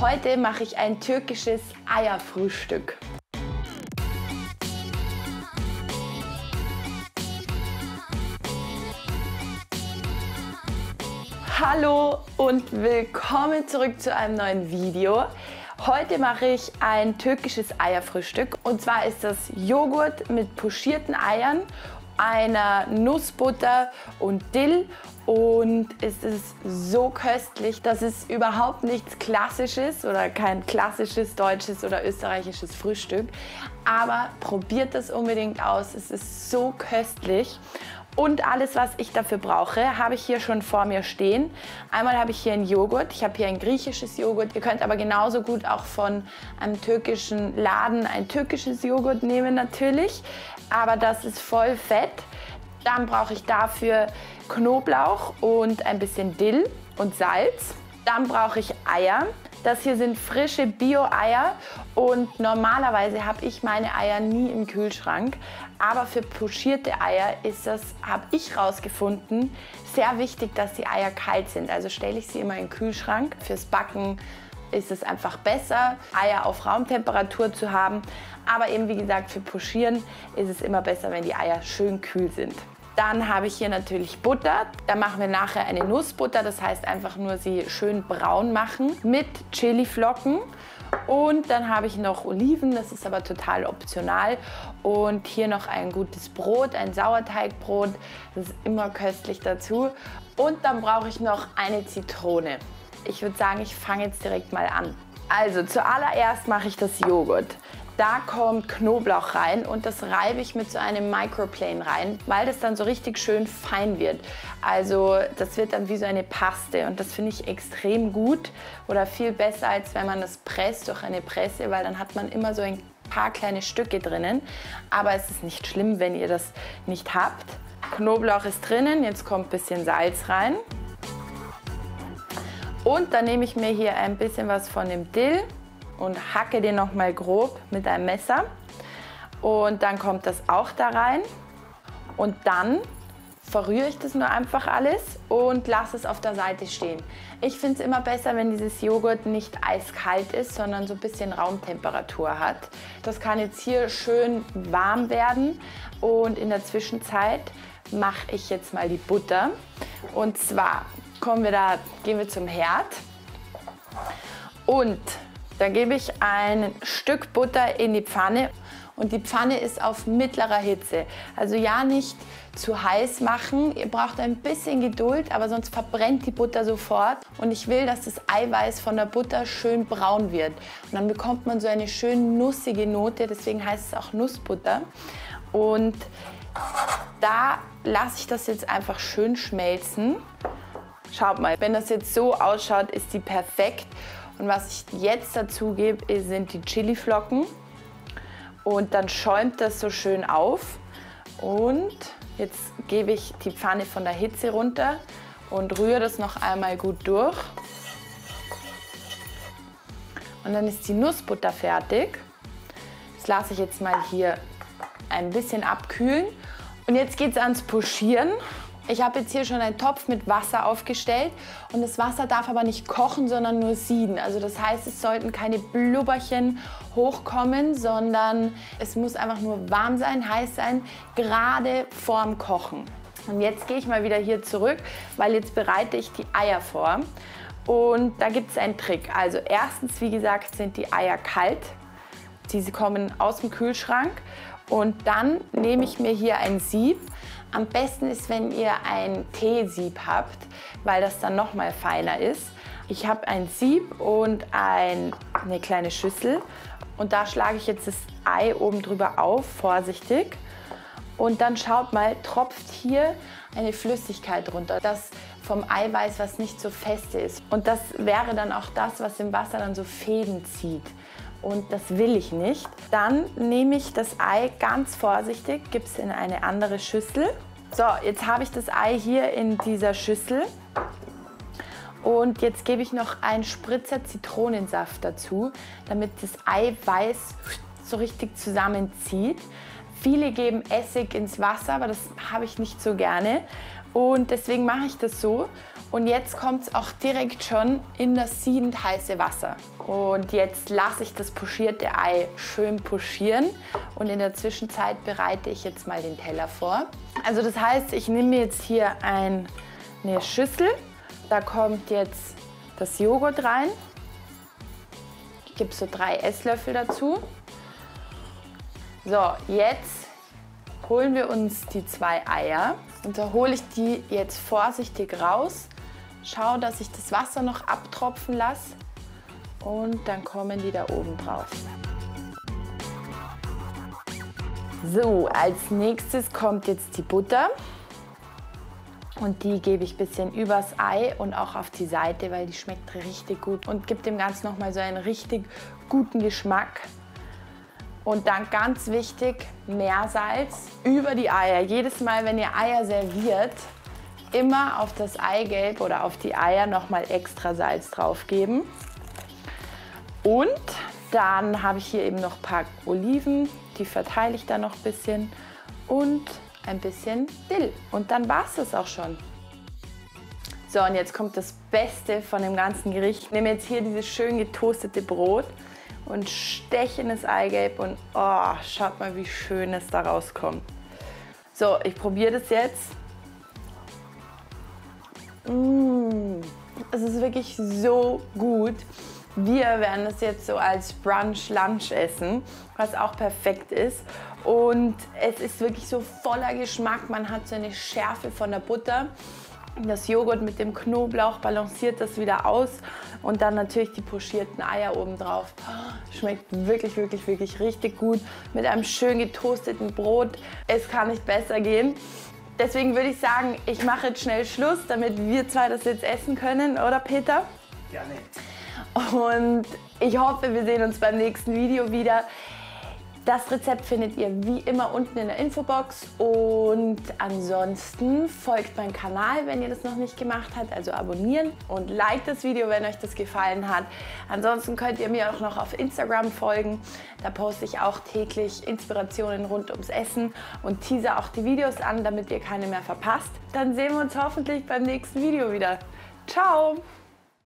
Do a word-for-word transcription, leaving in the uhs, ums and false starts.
Heute mache ich ein türkisches Eierfrühstück. Hallo und willkommen zurück zu einem neuen Video. Heute mache ich ein türkisches Eierfrühstück und zwar ist das Joghurt mit pochierten Eiern, einer Nussbutter und Dill und es ist so köstlich, dass es überhaupt nichts Klassisches oder kein klassisches deutsches oder österreichisches Frühstück, aber probiert das unbedingt aus, es ist so köstlich. Und alles, was ich dafür brauche, habe ich hier schon vor mir stehen. Einmal habe ich hier einen Joghurt, ich habe hier ein griechisches Joghurt. Ihr könnt aber genauso gut auch von einem türkischen Laden ein türkisches Joghurt nehmen natürlich. Aber das ist voll fett. Dann brauche ich dafür Knoblauch und ein bisschen Dill und Salz. Dann brauche ich Eier. Das hier sind frische Bio-Eier und normalerweise habe ich meine Eier nie im Kühlschrank. Aber für pochierte Eier ist das, habe ich rausgefunden, sehr wichtig, dass die Eier kalt sind. Also stelle ich sie immer in den Kühlschrank. Fürs Backen ist es einfach besser, Eier auf Raumtemperatur zu haben. Aber eben wie gesagt, für Pochieren ist es immer besser, wenn die Eier schön kühl sind. Dann habe ich hier natürlich Butter. Da machen wir nachher eine Nussbutter, das heißt einfach nur sie schön braun machen mit Chiliflocken. Und dann habe ich noch Oliven, das ist aber total optional. Und hier noch ein gutes Brot, ein Sauerteigbrot, das ist immer köstlich dazu. Und dann brauche ich noch eine Zitrone. Ich würde sagen, ich fange jetzt direkt mal an. Also zuallererst mache ich das Joghurt. Da kommt Knoblauch rein und das reibe ich mit so einem Microplane rein, weil das dann so richtig schön fein wird. Also das wird dann wie so eine Paste und das finde ich extrem gut oder viel besser, als wenn man das presst durch eine Presse, weil dann hat man immer so ein paar kleine Stücke drinnen. Aber es ist nicht schlimm, wenn ihr das nicht habt. Knoblauch ist drinnen, jetzt kommt ein bisschen Salz rein. Und dann nehme ich mir hier ein bisschen was von dem Dill und hacke den noch mal grob mit einem Messer. Und dann kommt das auch da rein. Und dann verrühre ich das nur einfach alles und lasse es auf der Seite stehen. Ich finde es immer besser, wenn dieses Joghurt nicht eiskalt ist, sondern so ein bisschen Raumtemperatur hat. Das kann jetzt hier schön warm werden. Und in der Zwischenzeit mache ich jetzt mal die Butter. Und zwar kommen wir da, gehen wir zum Herd. Und da gebe ich ein Stück Butter in die Pfanne und die Pfanne ist auf mittlerer Hitze. Also ja, nicht zu heiß machen, ihr braucht ein bisschen Geduld, aber sonst verbrennt die Butter sofort. Und ich will, dass das Eiweiß von der Butter schön braun wird. Und dann bekommt man so eine schön nussige Note, deswegen heißt es auch Nussbutter. Und da lasse ich das jetzt einfach schön schmelzen. Schaut mal, wenn das jetzt so ausschaut, ist die perfekt. Und was ich jetzt dazu gebe, sind die Chiliflocken. Und dann schäumt das so schön auf. Und jetzt gebe ich die Pfanne von der Hitze runter und rühre das noch einmal gut durch. Und dann ist die Nussbutter fertig. Das lasse ich jetzt mal hier ein bisschen abkühlen. Und jetzt geht es ans Pochieren. Ich habe jetzt hier schon einen Topf mit Wasser aufgestellt und das Wasser darf aber nicht kochen, sondern nur sieden. Also das heißt, es sollten keine Blubberchen hochkommen, sondern es muss einfach nur warm sein, heiß sein, gerade vorm Kochen. Und jetzt gehe ich mal wieder hier zurück, weil jetzt bereite ich die Eier vor. Und da gibt es einen Trick. Also erstens, wie gesagt, sind die Eier kalt. Diese kommen aus dem Kühlschrank. Und dann nehme ich mir hier ein Sieb. Am besten ist, wenn ihr ein Teesieb habt, weil das dann noch mal feiner ist. Ich habe ein Sieb und ein, eine kleine Schüssel und da schlage ich jetzt das Ei oben drüber auf, vorsichtig. Und dann schaut mal, tropft hier eine Flüssigkeit runter, das vom Eiweiß, was nicht so fest ist. Und das wäre dann auch das, was im Wasser dann so Fäden zieht. Und das will ich nicht. Dann nehme ich das Ei ganz vorsichtig, gebe es in eine andere Schüssel. So, jetzt habe ich das Ei hier in dieser Schüssel. Und jetzt gebe ich noch einen Spritzer Zitronensaft dazu, damit das Eiweiß so richtig zusammenzieht. Viele geben Essig ins Wasser, aber das habe ich nicht so gerne. Und deswegen mache ich das so. Und jetzt kommt es auch direkt schon in das siedend heiße Wasser. Und jetzt lasse ich das pochierte Ei schön pochieren. Und in der Zwischenzeit bereite ich jetzt mal den Teller vor. Also das heißt, ich nehme jetzt hier ein, eine Schüssel. Da kommt jetzt das Joghurt rein. Ich gebe so drei Esslöffel dazu. So, jetzt holen wir uns die zwei Eier. Und da hole ich die jetzt vorsichtig raus. Schau, dass ich das Wasser noch abtropfen lasse und dann kommen die da oben drauf. So, als nächstes kommt jetzt die Butter und die gebe ich ein bisschen übers Ei und auch auf die Seite, weil die schmeckt richtig gut und gibt dem Ganzen nochmal so einen richtig guten Geschmack. Und dann ganz wichtig, Meersalz über die Eier. Jedes Mal, wenn ihr Eier serviert, immer auf das Eigelb oder auf die Eier nochmal extra Salz drauf geben. Und dann habe ich hier eben noch ein paar Oliven, die verteile ich dann noch ein bisschen und ein bisschen Dill. Und dann war es das auch schon. So, und jetzt kommt das Beste von dem ganzen Gericht. Ich nehme jetzt hier dieses schön getoastete Brot und steche in das Eigelb und oh, schaut mal, wie schön es da rauskommt. So, ich probiere das jetzt. Mmh, es ist wirklich so gut. Wir werden das jetzt so als Brunch-Lunch essen, was auch perfekt ist. Und es ist wirklich so voller Geschmack. Man hat so eine Schärfe von der Butter. Das Joghurt mit dem Knoblauch balanciert das wieder aus. Und dann natürlich die pochierten Eier oben drauf. Schmeckt wirklich, wirklich, wirklich richtig gut. Mit einem schön getoasteten Brot. Es kann nicht besser gehen. Deswegen würde ich sagen, ich mache jetzt schnell Schluss, damit wir zwei das jetzt essen können, oder Peter? Gerne. Und ich hoffe, wir sehen uns beim nächsten Video wieder. Das Rezept findet ihr wie immer unten in der Infobox und ansonsten folgt meinem Kanal, wenn ihr das noch nicht gemacht habt, also abonnieren und liked das Video, wenn euch das gefallen hat. Ansonsten könnt ihr mir auch noch auf Instagram folgen, da poste ich auch täglich Inspirationen rund ums Essen und teaser auch die Videos an, damit ihr keine mehr verpasst. Dann sehen wir uns hoffentlich beim nächsten Video wieder. Ciao!